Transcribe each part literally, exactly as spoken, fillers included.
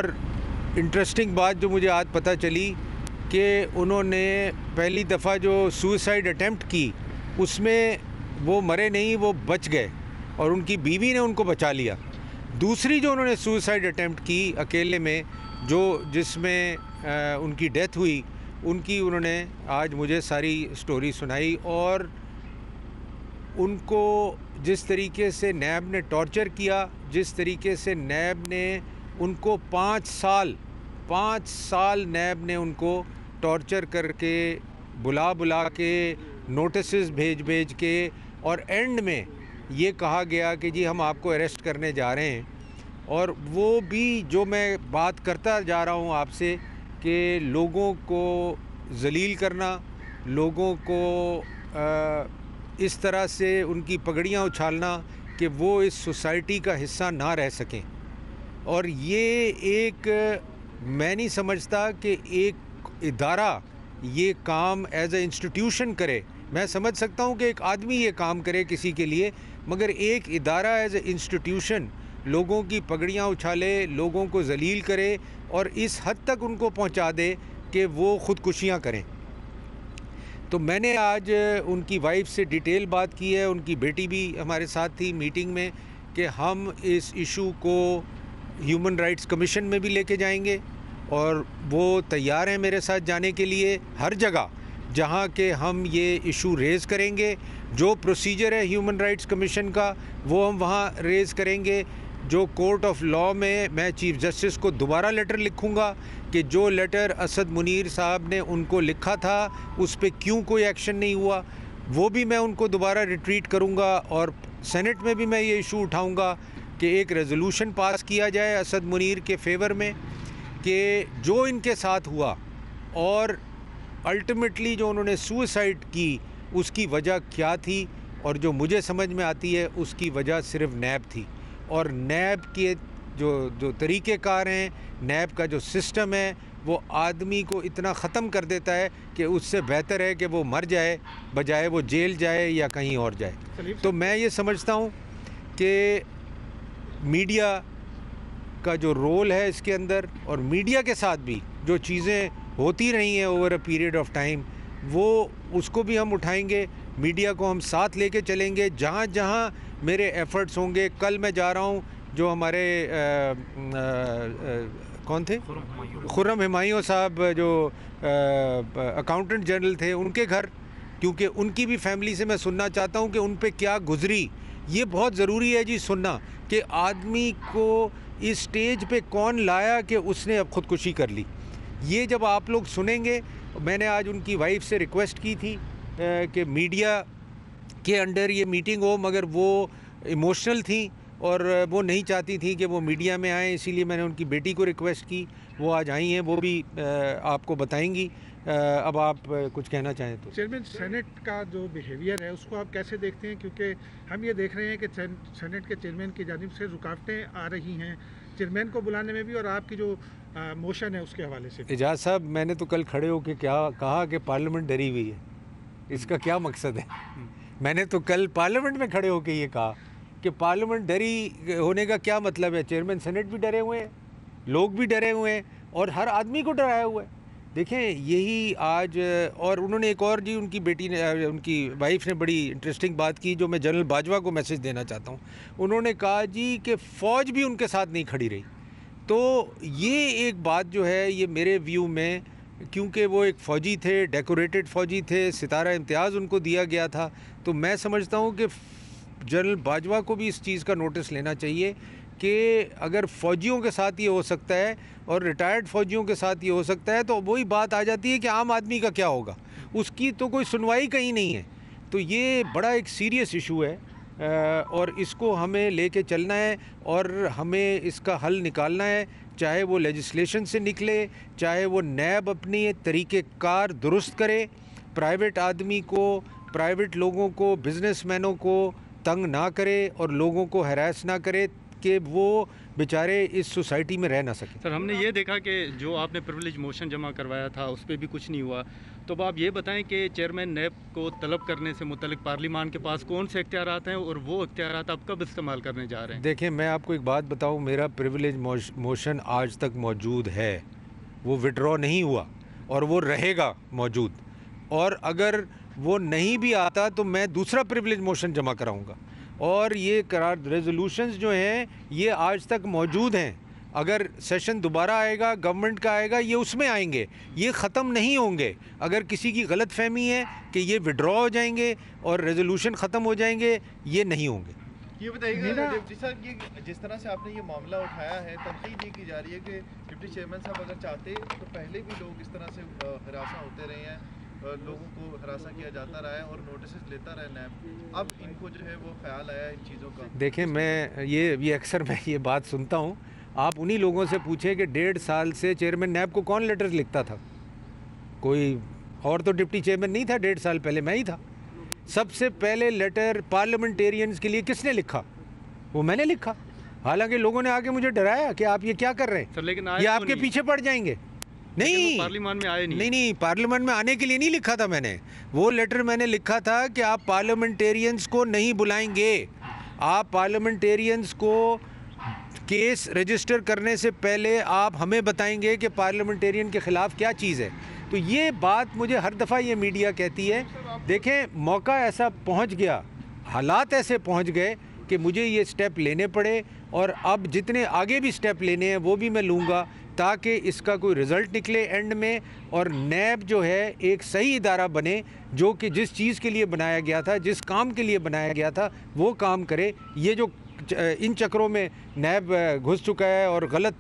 और इंटरेस्टिंग बात जो मुझे आज पता चली कि उन्होंने पहली दफ़ा जो सुसाइड अटेम्प्ट की उसमें वो मरे नहीं, वो बच गए और उनकी बीवी ने उनको बचा लिया। दूसरी जो उन्होंने सुसाइड अटेम्प्ट की अकेले में, जो जिसमें आ, उनकी डेथ हुई, उनकी उन्होंने आज मुझे सारी स्टोरी सुनाई और उनको जिस तरीके से नैब ने टॉर्चर किया, जिस तरीके से नैब ने उनको पाँच साल पाँच साल नैब ने उनको टॉर्चर करके बुला बुला के नोटिसेस भेज भेज के और एंड में ये कहा गया कि जी हम आपको अरेस्ट करने जा रहे हैं। और वो भी जो मैं बात करता जा रहा हूँ आपसे कि लोगों को जलील करना, लोगों को आ, इस तरह से उनकी पगड़ियाँ उछालना कि वो इस सोसाइटी का हिस्सा ना रह सकें। और ये एक, मैं नहीं समझता कि एक इदारा ये काम एज ए इंस्टीट्यूशन करे। मैं समझ सकता हूँ कि एक आदमी ये काम करे किसी के लिए, मगर एक इदारा एज ए इंस्टीट्यूशन लोगों की पगड़ियाँ उछाले, लोगों को जलील करे और इस हद तक उनको पहुँचा दे कि वो ख़ुदकुशियाँ करें। तो मैंने आज उनकी वाइफ से डिटेल बात की है, उनकी बेटी भी हमारे साथ थी मीटिंग में, कि हम इस इशू को ह्यूमन राइट्स कमीशन में भी लेके जाएंगे और वो तैयार हैं मेरे साथ जाने के लिए हर जगह जहाँ के हम ये इशू रेज़ करेंगे। जो प्रोसीजर है ह्यूमन राइट्स कमीशन का वो हम वहाँ रेज़ करेंगे। जो कोर्ट ऑफ लॉ में मैं चीफ़ जस्टिस को दोबारा लेटर लिखूँगा कि जो लेटर असद मुनीर साहब ने उनको लिखा था उस पर क्यों कोई एक्शन नहीं हुआ, वो भी मैं उनको दोबारा रिट्रीट करूँगा। और सेनेट में भी मैं ये इशू उठाऊँगा कि एक रेजोल्यूशन पास किया जाए असद मुनीर के फेवर में कि जो इनके साथ हुआ और अल्टीमेटली जो उन्होंने सुसाइड की उसकी वजह क्या थी, और जो मुझे समझ में आती है उसकी वजह सिर्फ नैब थी। और नैब के जो जो तरीक़ेकार हैं, नैब का जो सिस्टम है, वो आदमी को इतना ख़त्म कर देता है कि उससे बेहतर है कि वो मर जाए बजाय वो जेल जाए या कहीं और जाए। तो मैं ये समझता हूँ कि मीडिया का जो रोल है इसके अंदर, और मीडिया के साथ भी जो चीज़ें होती रही हैं over a period of time, वो उसको भी हम उठाएंगे। मीडिया को हम साथ लेके चलेंगे जहाँ जहाँ मेरे एफ़र्ट्स होंगे। कल मैं जा रहा हूँ जो हमारे आ, आ, आ, कौन थे, खुर्रम हुमायूं साहब जो अकाउंटेंट जनरल थे, उनके घर, क्योंकि उनकी भी फैमिली से मैं सुनना चाहता हूँ कि उन पे क्या गुजरी। ये बहुत ज़रूरी है जी सुनना कि आदमी को इस स्टेज पे कौन लाया कि उसने अब ख़ुदकुशी कर ली। ये जब आप लोग सुनेंगे, मैंने आज उनकी वाइफ से रिक्वेस्ट की थी कि मीडिया के अंडर ये मीटिंग हो, मगर वो इमोशनल थी और वो नहीं चाहती थी कि वो मीडिया में आए, इसीलिए मैंने उनकी बेटी को रिक्वेस्ट की। वो आज आई हैं, वो भी आपको बताएंगी। अब आप कुछ कहना चाहें तो। चेयरमैन, सेनेट का जो बिहेवियर है उसको आप कैसे देखते हैं, क्योंकि हम ये देख रहे हैं कि सेनेट के चेयरमैन की जानिब से रुकावटें आ रही हैं चेयरमैन को बुलाने में भी और आपकी जो आ, मोशन है उसके हवाले से। एजाज साहब, मैंने तो कल खड़े होकर क्या कहा कि पार्लियामेंट डरी हुई है, इसका क्या मकसद है? मैंने तो कल पार्लियामेंट में खड़े होकर ये कहा कि पार्लियामेंट डरी होने का क्या मतलब है। चेयरमैन सेनेट भी डरे हुए हैं, लोग भी डरे हुए हैं और हर आदमी को डराया हुआ है। देखें, यही आज, और उन्होंने एक और जी, उनकी बेटी ने, उनकी वाइफ ने बड़ी इंटरेस्टिंग बात की जो मैं जनरल बाजवा को मैसेज देना चाहता हूँ। उन्होंने कहा जी कि फ़ौज भी उनके साथ नहीं खड़ी रही। तो ये एक बात जो है, ये मेरे व्यू में, क्योंकि वो एक फ़ौजी थे, डेकोरेटेड फ़ौजी थे, सितारा इम्तियाज़ उनको दिया गया था, तो मैं समझता हूँ कि जनरल बाजवा को भी इस चीज़ का नोटिस लेना चाहिए कि अगर फ़ौजियों के साथ ये हो सकता है और रिटायर्ड फ़ौजियों के साथ ये हो सकता है, तो वही बात आ जाती है कि आम आदमी का क्या होगा, उसकी तो कोई सुनवाई कहीं नहीं है। तो ये बड़ा एक सीरियस इशू है और इसको हमें लेके चलना है और हमें इसका हल निकालना है, चाहे वो लेजिस्लेशन से निकले, चाहे वो नैब अपनी तरीक़ेकार दुरुस्त करे, प्राइवेट आदमी को, प्राइवेट लोगों को, बिज़नेसमैनों को तंग ना करे और लोगों को हैरास ना करे, कि वो बेचारे इस सोसाइटी में रह ना सकें। सर, हमने ये देखा कि जो आपने प्रिविलेज मोशन जमा करवाया था उस पर भी कुछ नहीं हुआ, तो अब आप ये बताएं कि चेयरमैन नैब को तलब करने से मुतल्लिक पार्लिमान के पास कौन से इख्तियारात हैं और वो इख्तियारात आप कब इस्तेमाल करने जा रहे हैं? देखें, मैं आपको एक बात बताऊं, मेरा प्रिविलेज मोशन आज तक मौजूद है, वो विड्रॉ नहीं हुआ और वो रहेगा मौजूद, और अगर वो नहीं भी आता तो मैं दूसरा प्रिविलेज मोशन जमा कराऊंगा। और ये करार रेजोल्यूशंस जो हैं ये आज तक मौजूद हैं, अगर सेशन दोबारा आएगा गवर्नमेंट का आएगा ये उसमें आएंगे, ये ख़त्म नहीं होंगे। अगर किसी की गलत फहमी है कि ये विड्रॉ हो जाएंगे और रेजोल्यूशन ख़त्म हो जाएंगे, ये नहीं होंगे। ये बताइएगा डिप्टी साहब, ये जिस तरह से आपने ये मामला उठाया है, तनकीद ये की जा रही है कि डिप्टी चेयरमैन साहब अगर चाहते तो पहले भी लोग इस तरह से हरासा होते रहे हैं, लोगों को हरासा किया जाता रहा है और नोटिस लेता रहा नैब, अब इनको जो है वो ख्याल आया इन चीज़ों का। देखें, मैं ये ये अक्सर मैं ये बात सुनता हूँ, आप उन्हीं लोगों से पूछें कि डेढ़ साल से चेयरमैन नैब को कौन लेटर्स लिखता था? कोई और तो डिप्टी चेयरमैन नहीं था, डेढ़ साल पहले मैं ही था। सबसे पहले लेटर पार्लियामेंटेरियंस के लिए किसने लिखा? वो मैंने लिखा। हालांकि लोगों ने आके मुझे डराया कि आप ये क्या कर रहे हैं, सर, लेकिन ये आपके पीछे पड़ जाएंगे। नहीं, पार्लियामान में आए नहीं नहीं नहीं पार्लियामेंट में आने के लिए नहीं लिखा था मैंने। वो लेटर मैंने लिखा था कि आप पार्लियामेंटेरियंस को नहीं बुलाएंगे, आप पार्लियामेंटेरियंस को केस रजिस्टर करने से पहले आप हमें बताएंगे कि पार्लियामेंटेरियन के ख़िलाफ़ क्या चीज़ है। तो ये बात मुझे हर दफ़ा ये मीडिया कहती है। देखें, मौका ऐसा पहुंच गया, हालात ऐसे पहुंच गए कि मुझे ये स्टेप लेने पड़े, और अब जितने आगे भी स्टेप लेने हैं वो भी मैं लूँगा ताकि इसका कोई रिज़ल्ट निकले एंड में, और नैब जो है एक सही इदारा बने जो कि जिस चीज़ के लिए बनाया गया था, जिस काम के लिए बनाया गया था वो काम करे। ये जो इन चक्रों में नैब घुस चुका है और गलत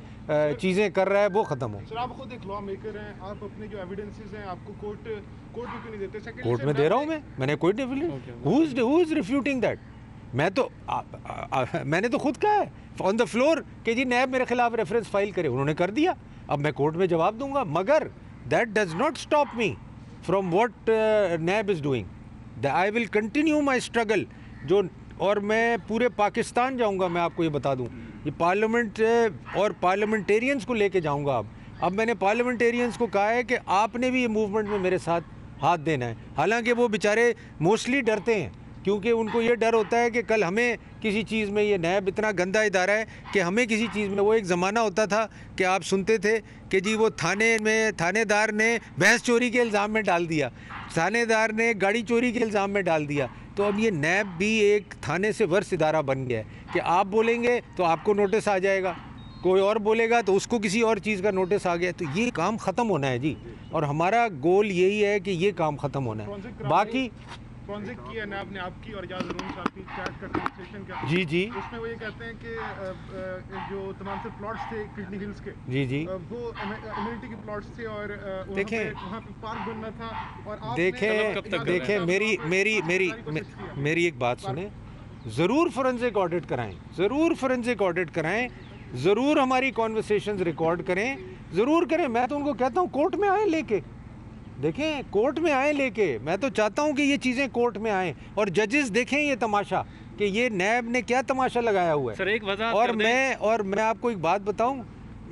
चीज़ें कर रहा है वो ख़त्म हो। सर, आप खुद एक लॉ मेकर हैं, आप अपने जो एविडेंसेस हैं आपको कोर्ट कोर्ट में क्यों नहीं देते? सेकंड, कोर्ट में दे रहा हूँ मैं, मैंने कोई who is who is refuting that? मैं तो आ, आ, आ, मैंने तो खुद कहा है ऑन द फ्लोर कि जी नैब मेरे खिलाफ रेफरेंस फाइल करे, उन्होंने कर दिया, अब मैं कोर्ट में जवाब दूंगा। मगर that does not stop me from what NAB is doing. I will continue my struggle जो, और मैं पूरे पाकिस्तान जाऊंगा। मैं आपको ये बता दूं, ये पार्लियामेंट और पार्लियामेंटेरियंस को लेके जाऊंगा। अब अब मैंने पार्लियामेंटेरियंस को कहा है कि आपने भी ये मूवमेंट में मेरे साथ हाथ देना है। हालांकि वो बेचारे मोस्टली डरते हैं, क्योंकि उनको ये डर होता है कि कल हमें किसी चीज़ में, ये नैब इतना गंदा इदारा है कि हमें किसी चीज़ में, वो एक ज़माना होता था कि आप सुनते थे कि जी वो थाने में थानेदार ने भैंस चोरी के इल्ज़ाम में डाल दिया, थानेदार ने गाड़ी चोरी के इल्ज़ाम में डाल दिया। तो अब ये नैब भी एक थाने से वर्ष इदारा बन गया है कि आप बोलेंगे तो आपको नोटिस आ जाएगा, कोई और बोलेगा तो उसको किसी और चीज़ का नोटिस आ गया। तो ये काम ख़त्म होना है जी, और हमारा गोल यही है कि ये काम ख़त्म होना है। बाकी फॉरेंसिक की है नैब ने आपकी और याद जरूर साहब की चैट का ट्रांसलेशन का, जी जी, उसमें वो ये कहते हैं कि अ, अ, जो तमाम से प्लॉट्स थे किडनी हिल्स के, जी जी, अ, वो इम्यूनिटी के प्लॉट्स थे और अ, देखें, वहाँ पे, वहाँ पे पार्क बनना था। और आपने देखें देखें मेरी मेरी मेरी मेरी एक बात सुने, ज़रूर फोरेंसिक ऑडिट कराएं, ज़रूर फोरेंसिक ऑडिट कराएं, ज़रूर हमारी कॉन्वर्सेशंस रिकॉर्ड करें, ज़रूर करें। मैं तो उनको कहता हूँ कोर्ट में आए लेके, देखें कोर्ट में आए लेके। मैं तो चाहता हूं कि ये चीज़ें कोर्ट में आएँ और जजेस देखें ये तमाशा कि ये नैब ने क्या तमाशा लगाया हुआ है। सर, एक वजह और मैं और मैं आपको एक बात बताऊं,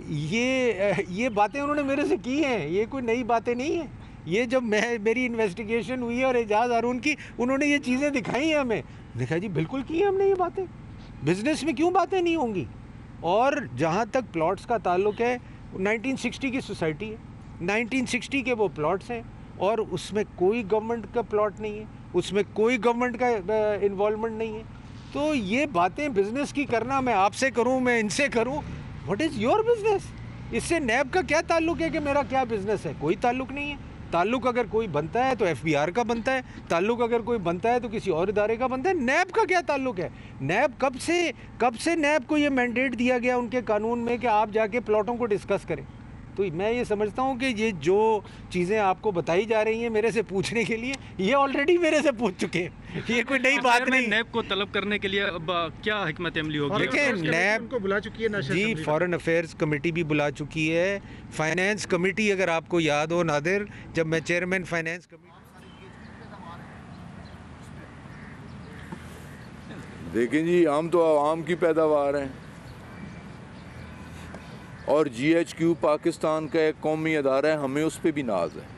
ये ये बातें उन्होंने मेरे से की हैं, ये कोई नई बातें नहीं हैं। ये जब मैं मेरी इन्वेस्टिगेशन हुई और एजाज हारून की, उन्होंने ये चीज़ें दिखाई हैं हमें, देखा जी बिल्कुल की है हमने ये बातें। बिजनेस में क्यों बातें नहीं होंगी? और जहाँ तक प्लॉट्स का ताल्लुक है, नाइनटीन सिक्सटी की सोसाइटी है, नाइनटीन सिक्सटी के वो प्लॉट्स हैं और उसमें कोई गवर्नमेंट का प्लॉट नहीं है, उसमें कोई गवर्नमेंट का इन्वॉल्वमेंट नहीं है। तो ये बातें बिजनेस की करना, मैं आपसे करूं, मैं इनसे करूं, व्हाट इज़ योर बिजनेस? इससे नैब का क्या ताल्लुक है कि मेरा क्या बिजनेस है? कोई ताल्लुक नहीं है। ताल्लुक अगर कोई बनता है तो एफ बी आर का बनता है, ताल्लुक अगर कोई बनता है तो किसी और इदारे का बनता है। नैब का क्या ताल्लुक है? नैब कब से कब से नैब को ये मैंडेट दिया गया उनके कानून में कि आप जाके प्लॉटों को डिस्कस करें? तो मैं ये समझता हूँ कि ये जो चीज़ें आपको बताई जा रही हैं मेरे से पूछने के लिए, ये ऑलरेडी मेरे से पूछ चुके हैं, ये कोई नई बात नहीं। नैब को तलब करने के लिए अब क्या हिकमत अमली होगी? देखिए, नैब को बुला चुकी है जी, फॉरेन अफेयर्स कमेटी भी बुला चुकी है, फाइनेंस कमेटी, अगर आपको याद हो नादिर, जब मैं चेयरमैन फाइनेंस कमेटी देखें जी, हम तो आवाम की पैदावार हैं और जी एच क्यू पाकिस्तान का एक कौमी अदारा है, हमें उस पर भी नाज है।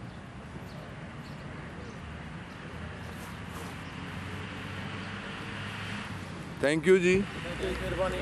थैंक यू जी। मेहरबानी।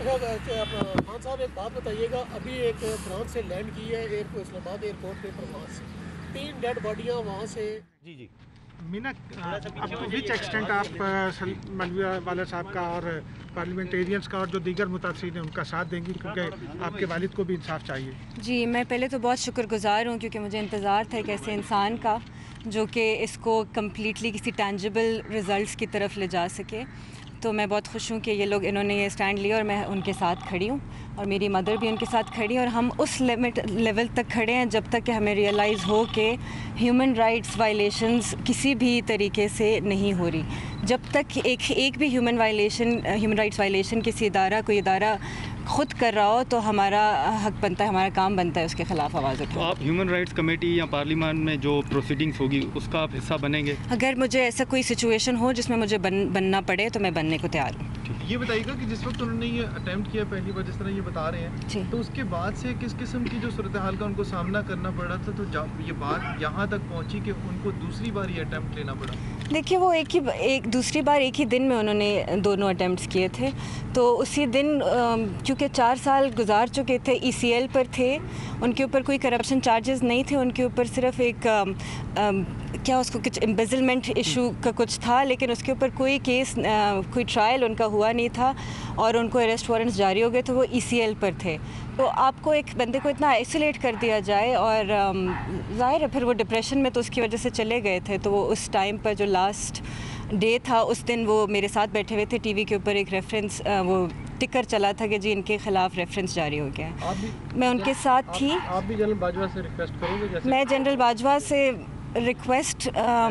खान साहब, एक बात बताइएगा, अभी एक फ्रांस से लैंड की है एयरपोर्ट, इस्लामाबाद एयरपोर्ट पे फ्रांस से तीन डेड बॉडियाँ वहाँ से। जी जी मीना, अब टू विच एक्सटेंट आप मनवीर वाला साहब का और पार्लियामेंटेरियंस का और जो दीगर मुतासिरीन हैं उनका साथ देंगी, क्योंकि आपके वालिद को भी इंसाफ चाहिए। जी, मैं पहले तो बहुत शुक्रगुजार हूँ क्योंकि मुझे इंतज़ार था एक ऐसे इंसान का जो कि इसको कम्प्लीटली किसी टेंजिबल रिज़ल्ट्स की तरफ ले जा सके। तो मैं बहुत खुश हूँ कि ये लोग इन्होंने ये स्टैंड लिया और मैं उनके साथ खड़ी हूँ और मेरी मदर भी उनके साथ खड़ी है और हम उस लिमिट लेवल तक खड़े हैं जब तक कि हमें रियलाइज़ हो कि ह्यूमन राइट्स वायलेशंस किसी भी तरीके से नहीं हो रही। जब तक एक एक भी human violation human rights violation किसी इदारा कोई इदारा ख़ुद कर रहा हो तो हमारा हक बनता है, हमारा काम बनता है उसके ख़िलाफ़ आवाज़ उठाना। तो आप ह्यूमन राइट्स कमेटी या पार्लियामान में जो प्रोसीडिंग्स होगी उसका आप हिस्सा बनेंगे? अगर मुझे ऐसा कोई सिचुएशन हो जिसमें मुझे बन बनना पड़े तो मैं बनने को तैयार हूँ। ये बताइएगा कि जिस वक्त उन्होंने ये अटेम्प्ट किया पहली बार, जिस तरह ये बता रहे हैं, तो उसके बाद से किस किस्म की जो सूरत हाल का उनको सामना करना पड़ा था, तो ये बात यहाँ तक पहुँची कि उनको दूसरी बार ये अटेम्प्ट लेना पड़ा? देखिए, वो एक ही एक दूसरी बार एक ही दिन में उन्होंने दोनों अटेम्प्ट्स किए थे। तो उसी दिन क्योंकि चार साल गुजार चुके थे, ई सी एल पर थे, उनके ऊपर कोई करप्शन चार्जेस नहीं थे, उनके ऊपर सिर्फ एक आ, आ, क्या उसको कुछ एम्बेजलमेंट इशू का कुछ था, लेकिन उसके ऊपर कोई केस आ, कोई ट्रायल उनका हुआ नहीं था और उनको अरेस्ट वारंट्स जारी हो गए थे। वो ई सी एल पर थे। तो आपको एक बंदे को इतना आइसोलेट कर दिया जाए और ज़ाहिर है फिर वो डिप्रेशन में तो उसकी वजह से चले गए थे। तो वो उस टाइम पर जो लास्ट डे था उस दिन वो मेरे साथ बैठे हुए थे, टीवी के ऊपर एक रेफरेंस वो टिकर चला था कि जी इनके ख़िलाफ़ रेफरेंस जारी हो गया है। मैं उनके साथ थी। आप, आप भी जनरल बाजवा से रिक्वेस्ट करोगे? जैसे मैं जनरल बाजवा से रिक्वेस्ट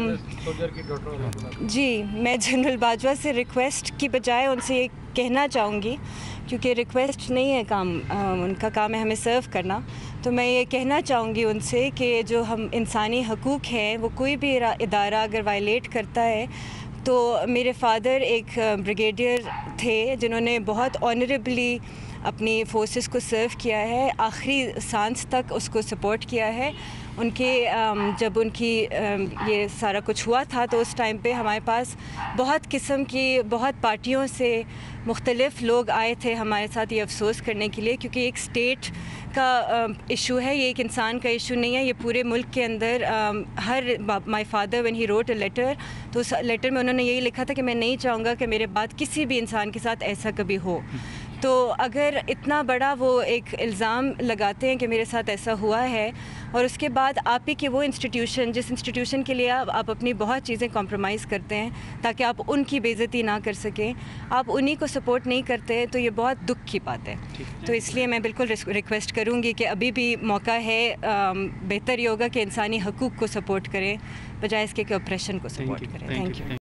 जी मैं जनरल बाजवा से रिक्वेस्ट की बजाय उनसे ये कहना चाहूँगी, क्योंकि रिक्वेस्ट नहीं है काम, आ, उनका काम है हमें सर्व करना। तो मैं ये कहना चाहूँगी उनसे कि जो हम इंसानी हकूक़ हैं वो कोई भी इदारा अगर वायलेट करता है, तो मेरे फादर एक ब्रिगेडियर थे जिन्होंने बहुत ऑनरेबली अपनी फोर्सेस को सर्व किया है, आखिरी सांस तक उसको सपोर्ट किया है। उनके जब उनकी ये सारा कुछ हुआ था तो उस टाइम पे हमारे पास बहुत किस्म की बहुत पार्टियों से मुख्तलिफ़ लोग आए थे हमारे साथ ये अफसोस करने के लिए, क्योंकि एक स्टेट का इशू है, ये एक इंसान का इशू नहीं है। ये पूरे मुल्क के अंदर हर my father when he wrote a letter, तो उस लेटर में उन्होंने यही लिखा था कि मैं नहीं चाहूँगा कि मेरे बाद किसी भी इंसान के साथ ऐसा कभी हो। तो अगर इतना बड़ा वो एक इल्ज़ाम लगाते हैं कि मेरे साथ ऐसा हुआ है और उसके बाद आप ही के वो इंस्टीट्यूशन जिस इंस्टीट्यूशन के लिए आप, आप अपनी बहुत चीज़ें कॉम्प्रोमाइज़ करते हैं ताकि आप उनकी बेइज्जती ना कर सकें, आप उन्हीं को सपोर्ट नहीं करते हैं, तो ये बहुत दुख की बात है। तो इसलिए मैं बिल्कुल रिक्वेस्ट करूँगी कि अभी भी मौका है, बेहतर ये होगा कि इंसानी हकूक़ को सपोर्ट करें बजाय इसके कि ऑपरेशन को सपोर्ट करें। Thank you.